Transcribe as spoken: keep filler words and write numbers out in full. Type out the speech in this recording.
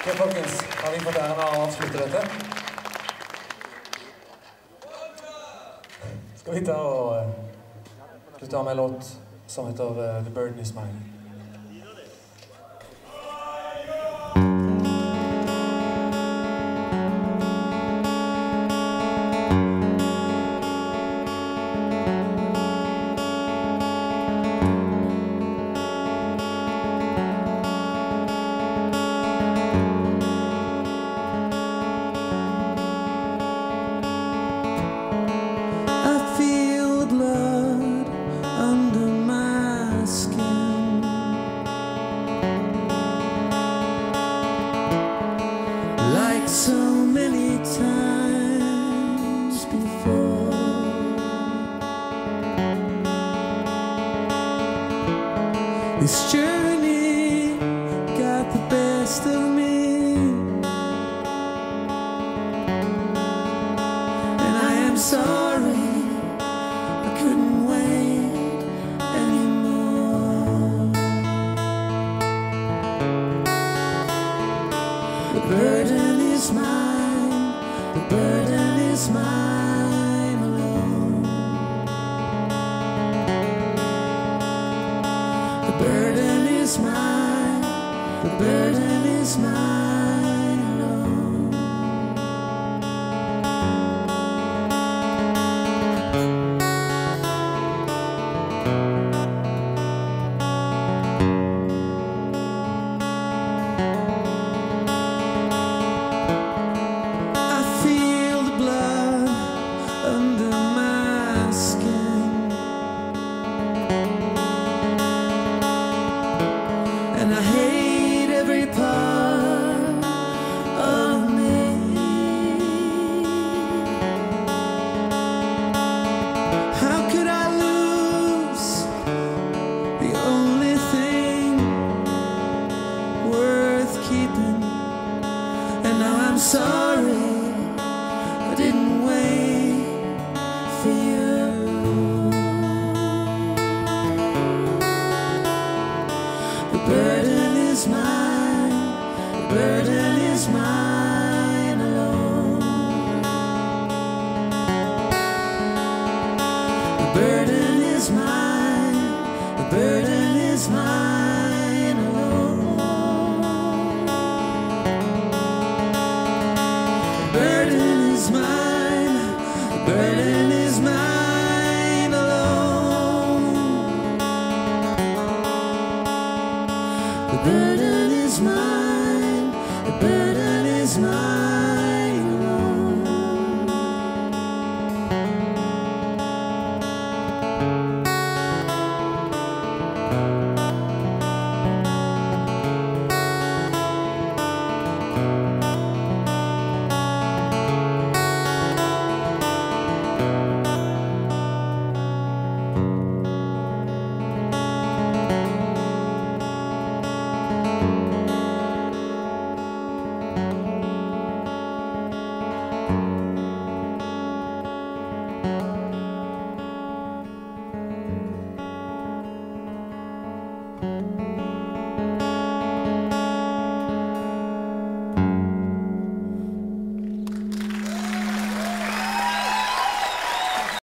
Ok, folkens, har vi fått æren av å avslutte dette? Skal vi ta og slutte av med en låt som heter uh, The Burden Is Mine. So many times before, this journey got the best of me, and I am sorry I couldn't wait anymore. The burden is mine, the burden is mine alone. The burden is mine, the burden is mine alone. And I hate every part of me. How could I lose the only thing worth keeping? And now I'm sorry I didn't wait for you. The burden is mine, the burden is mine alone. The burden is mine, the burden is mine alone. The burden is mine, the burden is mine alone. The burden is mine, the burden is mine.